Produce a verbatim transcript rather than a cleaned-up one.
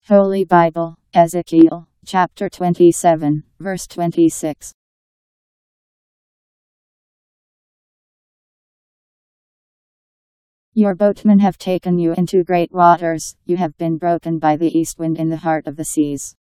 Holy Bible, Ezekiel, Chapter twenty-seven, verse twenty-six. Your boatmen have taken you into great waters, you have been broken by the east wind in the heart of the seas.